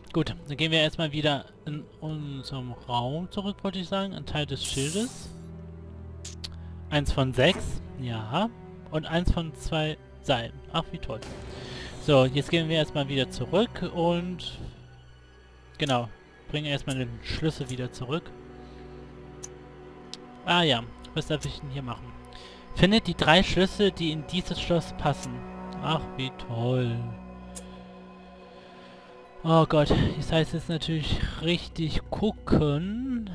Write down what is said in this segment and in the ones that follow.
Gut, dann gehen wir erstmal wieder in unserem Raum zurück, wollte ich sagen. Ein Teil des Schildes. 1 von 6. Ja. Und 1 von 2 Seilen. Ach, wie toll. So, jetzt gehen wir erstmal wieder zurück und... Genau. Bringen erstmal den Schlüssel wieder zurück. Ah ja. Was darf ich denn hier machen? Findet die 3 Schlüssel, die in dieses Schloss passen. Ach, wie toll. Oh Gott, das heißt jetzt natürlich richtig gucken.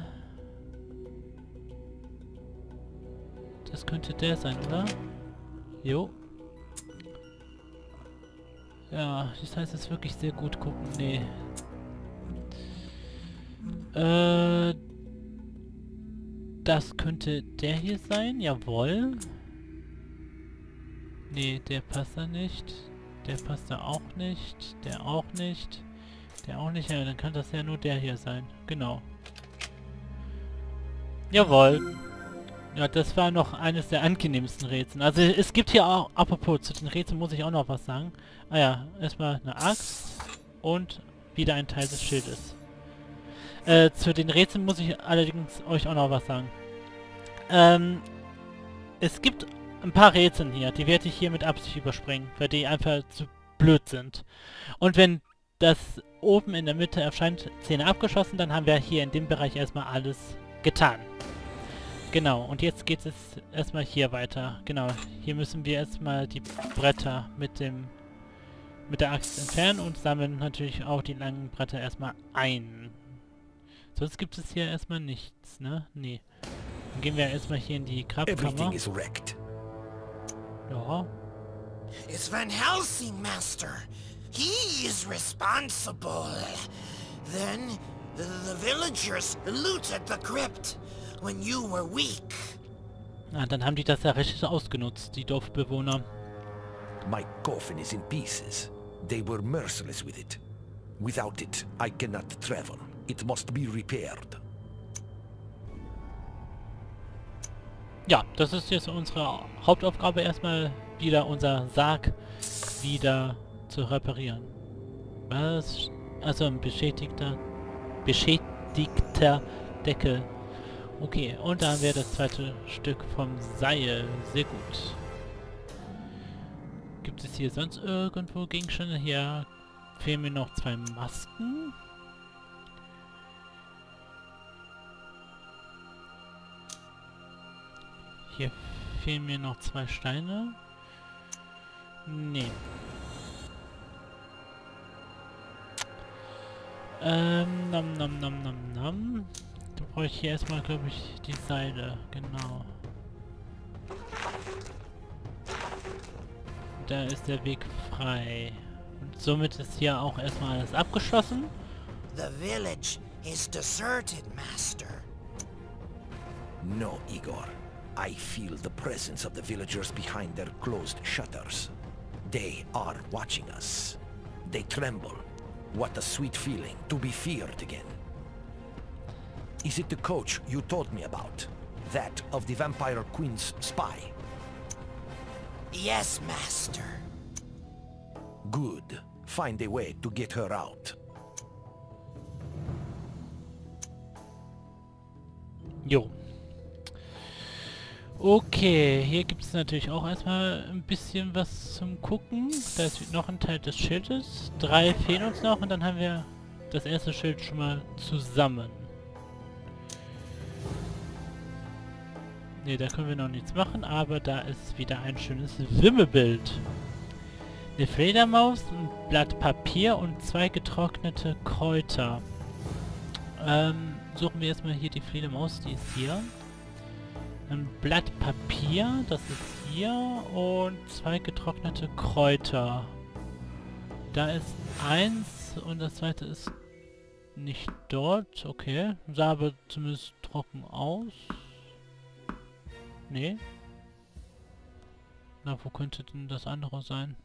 Das könnte der sein, oder? Jo. Ja, das heißt jetzt wirklich sehr gut gucken. Nee. Das könnte der hier sein. Jawohl. Nee, der passt da nicht. Der passt da auch nicht. Der auch nicht. Der auch nicht. Ja, dann kann das ja nur der hier sein. Genau. Jawohl. Ja, das war noch eines der angenehmsten Rätsel. Also es gibt hier auch, apropos, zu den Rätseln muss ich auch noch was sagen. Ah ja, erstmal eine Axt und wieder ein Teil des Schildes. Zu den Rätseln muss ich allerdings euch auch noch was sagen. Es gibt ein paar Rätsel hier, die werde ich hier mit Absicht überspringen, weil die einfach zu blöd sind. Und wenn das oben in der Mitte erscheint, Szene abgeschlossen, dann haben wir hier in dem Bereich erstmal alles getan. Genau, und jetzt geht es erstmal hier weiter. Genau, hier müssen wir erstmal die Bretter mit der Axt entfernen und sammeln natürlich auch die langen Bretter erstmal ein. Sonst gibt es hier erstmal nichts, ne? Nee. Dann gehen wir erstmal hier in die Grabkammer. Ja. It's Van Helsing, Master. He is responsible. Then the villagers looted the crypt when you were weak. Ah, dann haben die das ja richtig ausgenutzt, die Dorfbewohner. My coffin is in pieces. They were merciless with it. Without it, I cannot travel. It must be repaired. Ja, das ist jetzt unsere Hauptaufgabe, erstmal wieder unser Sarg wieder zu reparieren. Was? Also ein beschädigter Deckel. Okay, und da haben wir das zweite Stück vom Seil. Sehr gut. Gibt es hier sonst irgendwo Gegenstände? Hier fehlen mir noch 2 Masken. Hier fehlen mir noch 2 Steine. Nee. Nam. Da brauche ich hier erstmal, glaube ich, die Seile. Genau. Da ist der Weg frei. Und somit ist hier auch erstmal alles abgeschlossen. The village is deserted, Master. No, Igor. I feel the presence of the villagers behind their closed shutters. They are watching us. They tremble. What a sweet feeling to be feared again. Is it the coach you told me about? That of the Vampire Queen's spy? Yes, Master. Good. Find a way to get her out. Jo. Okay, hier gibt es natürlich auch erstmal ein bisschen was zum Gucken. Da ist noch ein Teil des Schildes. 3 fehlen uns noch und dann haben wir das erste Schild schon mal zusammen. Ne, da können wir noch nichts machen, aber da ist wieder ein schönes Wimmelbild. Eine Fledermaus, ein Blatt Papier und 2 getrocknete Kräuter. Suchen wir erstmal hier die Fledermaus, die ist hier. Ein Blatt Papier, das ist hier, und 2 getrocknete Kräuter. Da ist 1 und das zweite ist nicht dort, okay. Sah aber zumindest trocken aus. Nee. Na, wo könnte denn das andere sein?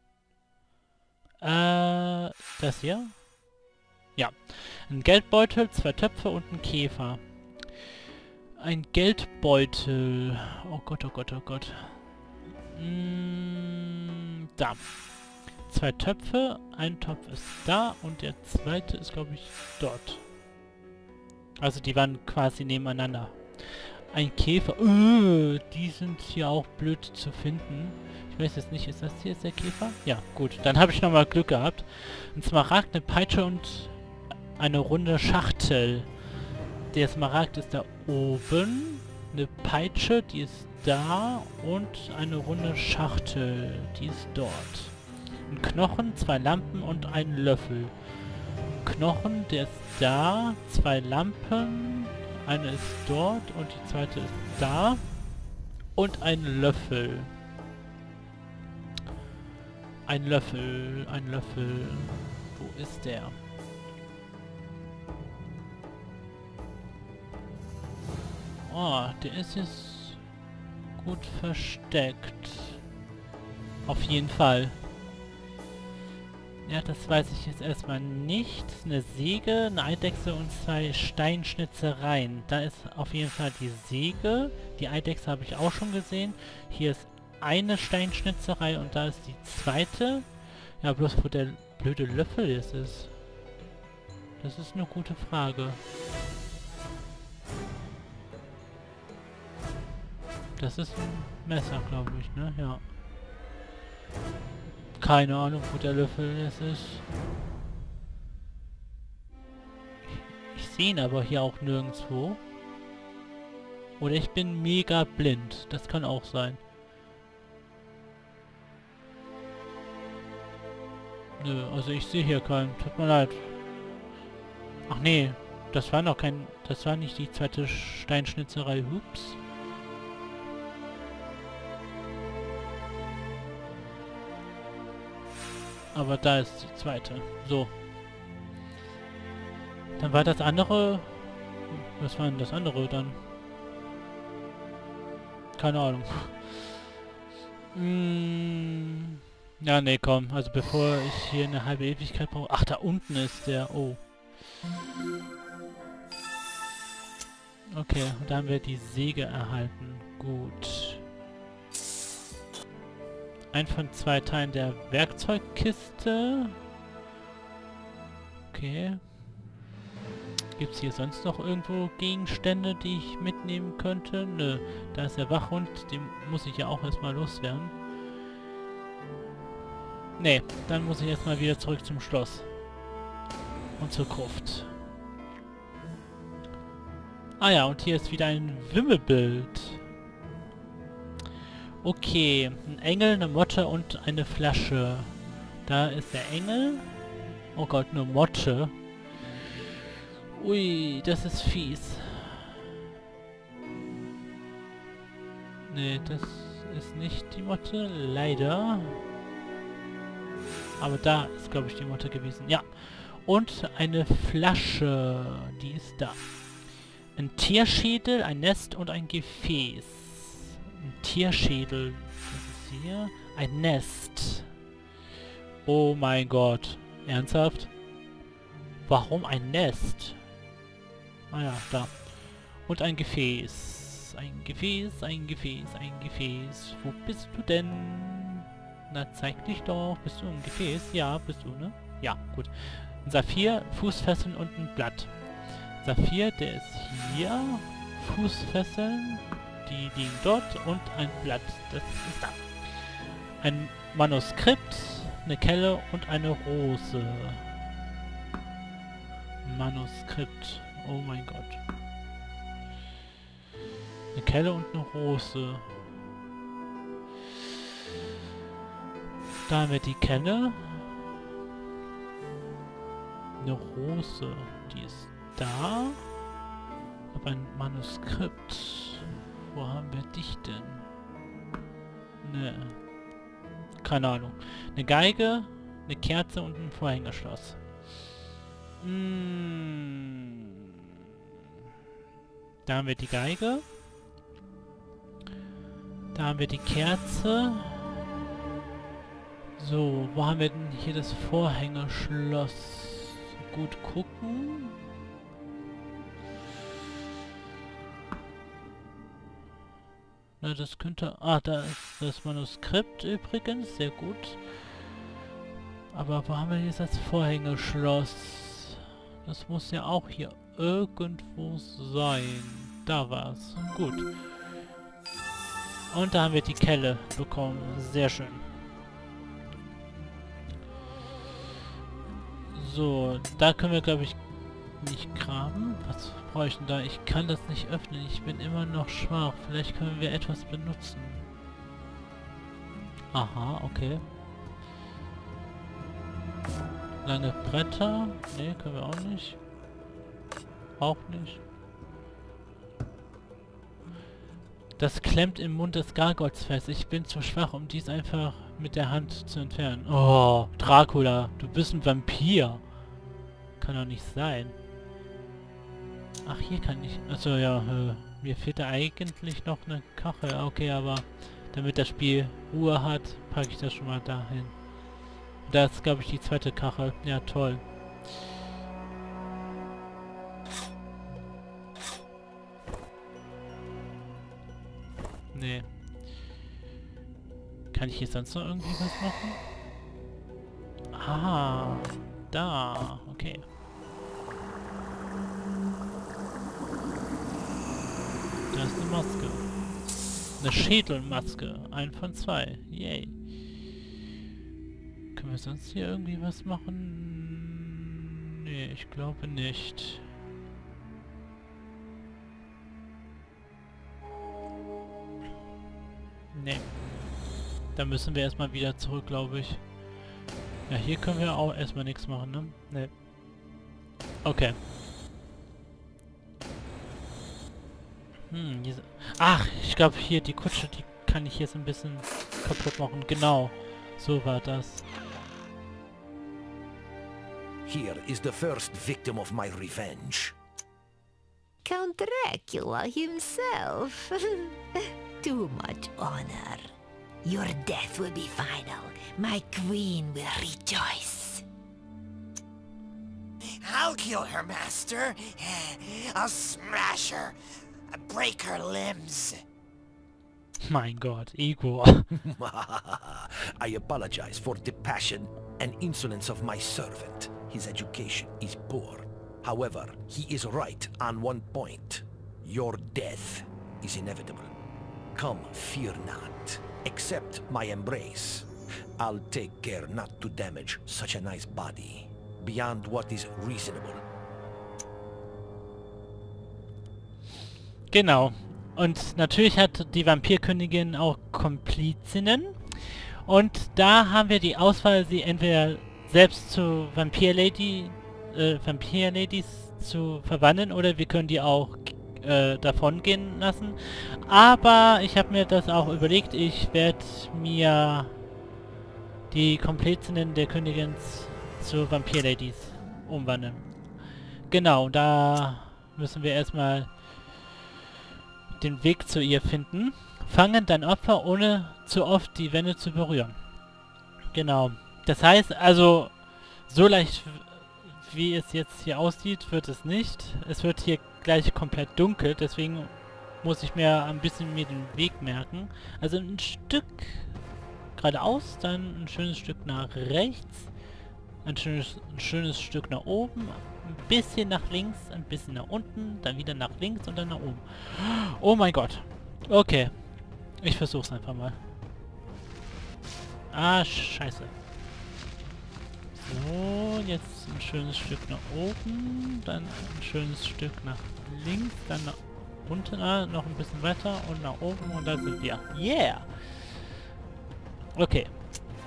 Das hier? Ja. Ein Geldbeutel, 2 Töpfe und ein Käfer. Ein Geldbeutel. Oh Gott, oh Gott, oh Gott. Da. 2 Töpfe. Ein Topf ist da und der zweite ist, glaube ich, dort. Also die waren quasi nebeneinander. Ein Käfer. Die sind hier auch blöd zu finden. Ich weiß jetzt nicht, ist das hier jetzt der Käfer? Ja, gut. Dann habe ich nochmal Glück gehabt. Ein Smaragd, eine Peitsche und eine runde Schachtel. Der Smaragd ist da oben. Eine Peitsche, die ist da. Und eine runde Schachtel, die ist dort. Ein Knochen, 2 Lampen und ein Löffel. Knochen, der ist da. 2 Lampen. Eine ist dort und die zweite ist da. Und ein Löffel. Ein Löffel, ein Löffel. Wo ist der? Oh, der ist jetzt gut versteckt. Auf jeden Fall. Ja, das weiß ich jetzt erstmal nicht. Eine Säge, eine Eidechse und 2 Steinschnitzereien. Da ist auf jeden Fall die Säge. Die Eidechse habe ich auch schon gesehen. Hier ist eine Steinschnitzerei und da ist die zweite. Ja, bloß wo der blöde Löffel jetzt ist. Das ist eine gute Frage. Das ist ein Messer, glaube ich, ne? Ja. Keine Ahnung, wo der Löffel jetzt ist. Ich sehe ihn aber hier auch nirgendwo. Oder ich bin mega blind. Das kann auch sein. Nö, also ich sehe hier keinen. Tut mir leid. Ach nee, das war noch kein... Das war nicht die zweite Steinschnitzerei. Ups. Aber da ist die zweite. So. Dann war das andere... Was war denn das andere dann? Keine Ahnung. Ja, nee, komm. Also bevor ich hier eine halbe Ewigkeit brauche... Ach, da unten ist der... Oh. Okay, und da haben wir die Säge erhalten. Gut. Ein von 2 Teilen der Werkzeugkiste. Okay. Gibt es hier sonst noch irgendwo Gegenstände, die ich mitnehmen könnte? Nö. Da ist der Wachhund. Den muss ich ja auch erstmal loswerden. Nee, dann muss ich erstmal wieder zurück zum Schloss. Und zur Gruft. Ah ja, und hier ist wieder ein Wimmelbild. Okay, ein Engel, eine Motte und eine Flasche. Da ist der Engel. Oh Gott, eine Motte. Ui, das ist fies. Nee, das ist nicht die Motte, leider. Aber da ist, glaube ich, die Motte gewesen. Ja. Und eine Flasche, die ist da. Ein Tierschädel, ein Nest und ein Gefäß. Ein Tierschädel. Das ist hier. Ein Nest. Oh mein Gott. Ernsthaft? Warum ein Nest? Ah ja, da. Und ein Gefäß. Ein Gefäß, ein Gefäß, ein Gefäß. Wo bist du denn? Na, zeig dich doch. Bist du ein Gefäß? Ja, bist du, ne? Ja, gut. Ein Saphir, Fußfesseln und ein Blatt. Saphir, der ist hier. Fußfesseln, die liegen dort. Und ein Blatt, das ist da. Ein Manuskript, eine Kelle und eine Rose. Manuskript. Oh mein Gott. Eine Kelle und eine Rose. Da haben wir die Kelle. Eine Rose. Die ist da. Aber ein Manuskript. Wo haben wir dich denn? Ne. Keine Ahnung. Eine Geige, eine Kerze und ein Vorhängerschloss. Da haben wir die Geige. Da haben wir die Kerze. So, wo haben wir denn hier das Vorhängerschloss? Gut gucken. Na, das könnte... Ah, da ist das Manuskript übrigens. Sehr gut. Aber wo haben wir jetzt das Vorhängeschloss? Das muss ja auch hier irgendwo sein. Da war's. Gut. Und da haben wir die Kelle bekommen. Sehr schön. So, da können wir, glaube ich, nicht graben. Was brauche ich denn da? Ich kann das nicht öffnen. Ich bin immer noch schwach. Vielleicht können wir etwas benutzen. Aha, okay. Lange Bretter? Ne, können wir auch nicht. Auch nicht. Das klemmt im Mund des Gargoyles fest. Ich bin zu schwach, um dies einfach mit der Hand zu entfernen. Oh, Dracula, du bist ein Vampir. Kann doch nicht sein. Ach, hier kann ich... Achso, ja, mir fehlt da eigentlich noch eine Kachel. Okay, aber damit das Spiel Ruhe hat, packe ich das schon mal dahin. Das ist, glaube ich, die zweite Kachel. Ja, toll. Nee. Kann ich hier sonst noch irgendwie was machen? Ah, da. Okay. Da ist eine Maske. Eine Schädelmaske. 1 von 2. Yay. Können wir sonst hier irgendwie was machen? Nee, ich glaube nicht. Nee. Da müssen wir erstmal wieder zurück, glaube ich. Ja, hier können wir auch erstmal nichts machen, ne? Nee. Okay. Ach, ich glaube hier die Kutsche, die kann ich jetzt ein bisschen kaputt machen. Genau. So war das. Here is the first victim of my revenge. Count Dracula himself. Too much honor. Your death will be final. My queen will rejoice. I'll kill her, Master. I'll smash her. Break her limbs. Mein Gott, Igor. I apologize for the passion and insolence of my servant. His education is poor. However, he is right on one point. Your death is inevitable. Come, fear not. Accept my embrace. I'll take care not to damage such a nice body. Beyond what is reasonable. Genau. Und natürlich hat die Vampirkönigin auch Komplizinnen. Und da haben wir die Auswahl, sie entweder selbst zu Vampirladies zu verwandeln, oder wir können die auch davon gehen lassen. Aber ich habe mir das auch überlegt, ich werde mir die Komplizinnen der Königin zu Vampirladies umwandeln. Genau, da müssen wir erstmal den Weg zu ihr finden. Fangen dein Opfer, ohne zu oft die Wände zu berühren. Genau. Das heißt, also, so leicht wie es jetzt hier aussieht, wird es nicht. Es wird hier gleich komplett dunkel, deswegen muss ich mir ein bisschen den Weg merken. Also ein Stück geradeaus, dann ein schönes Stück nach rechts, ein schönes Stück nach oben, ein bisschen nach links, ein bisschen nach unten, dann wieder nach links und dann nach oben. Oh mein Gott. Okay. Ich versuch's einfach mal. Ah, scheiße. So, jetzt ein schönes Stück nach oben, dann ein schönes Stück nach links, dann nach unten, noch ein bisschen weiter und nach oben und da sind wir. Yeah! Okay.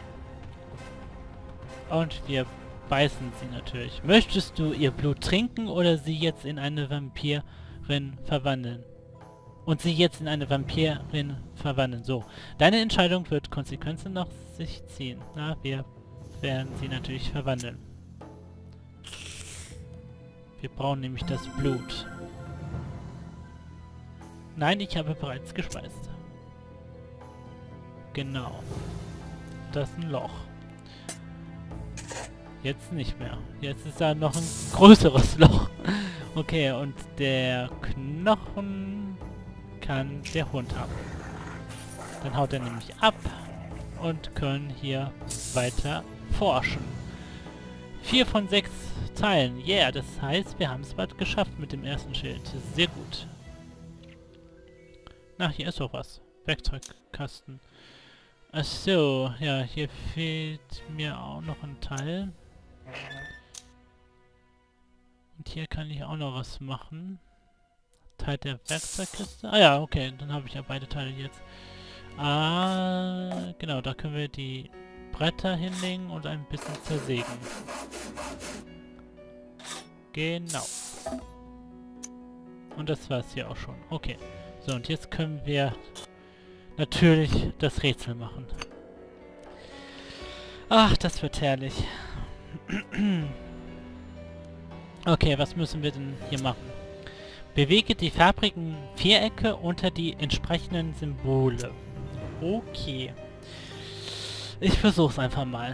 Und wir beißen sie natürlich. Möchtest du ihr Blut trinken oder sie jetzt in eine Vampirin verwandeln? Und sie jetzt in eine Vampirin verwandeln. So. Deine Entscheidung wird Konsequenzen nach sich ziehen. Na, wir werden sie natürlich verwandeln. Wir brauchen nämlich das Blut. Nein, ich habe bereits gespeist. Genau. Das ist ein Loch. Jetzt nicht mehr. Jetzt ist da noch ein größeres Loch. Okay, und der Knochen kann der Hund haben. Dann haut er nämlich ab und können hier weiter forschen. 4 von 6 Teilen. Yeah, das heißt, wir haben es bald geschafft mit dem ersten Schild. Sehr gut. Na, hier ist auch was. Werkzeugkasten. Ach so, ja, hier fehlt mir auch noch ein Teil. Und hier kann ich auch noch was machen. Teil der Werkzeugkiste. Ah ja, okay, dann habe ich ja beide Teile jetzt. Ah, genau, da können wir die Bretter hinlegen und ein bisschen zersägen. Genau. Und das war's hier auch schon. Okay. So, und jetzt können wir natürlich das Rätsel machen. Ach, das wird herrlich. Okay, was müssen wir denn hier machen? Bewege die farbigen Vierecke unter die entsprechenden Symbole. Okay. Ich versuch's einfach mal.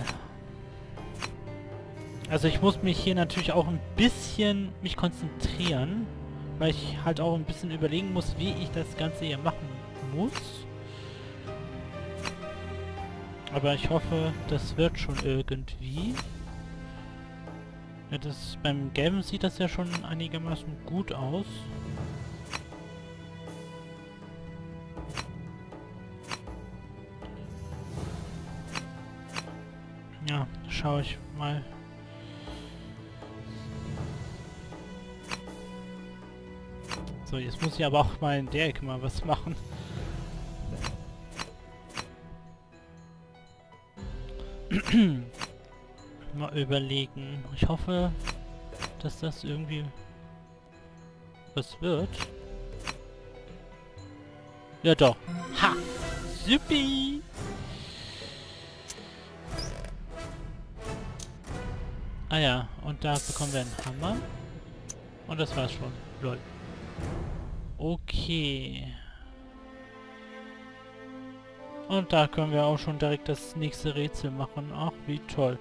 Also ich muss mich hier natürlich auch ein bisschen konzentrieren, weil ich halt auch ein bisschen überlegen muss, wie ich das Ganze hier machen muss. Aber ich hoffe, das wird schon irgendwie. Ja, beim Gelben sieht das ja schon einigermaßen gut aus. Ja, schaue ich mal. So, jetzt muss ich aber auch mal in der Ecke mal was machen. Mal überlegen. Ich hoffe, dass das irgendwie was wird. Ja doch. Ha! Supi! Ah ja, und da bekommen wir einen Hammer. Und das war's schon. Lol. Okay. Und da können wir auch schon direkt das nächste Rätsel machen. Ach, wie toll.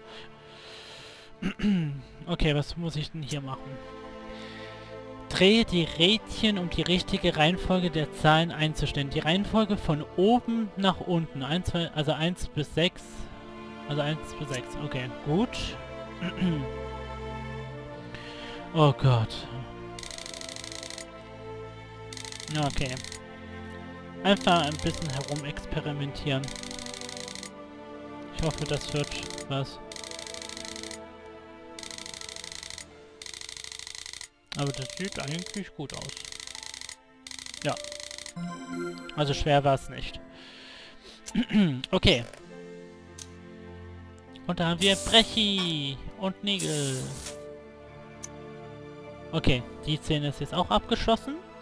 Okay, was muss ich denn hier machen? Drehe die Rädchen, um die richtige Reihenfolge der Zahlen einzustellen. Die Reihenfolge von oben nach unten. 1, 2, also 1 bis 6. Also 1 bis 6. Okay, gut. Oh Gott. Okay. Einfach ein bisschen herumexperimentieren. Ich hoffe, das wird was. Aber das sieht eigentlich gut aus. Ja. Also schwer war es nicht. Okay. Und da haben wir Brechi und Nägel. Okay, die Szene ist jetzt auch abgeschlossen.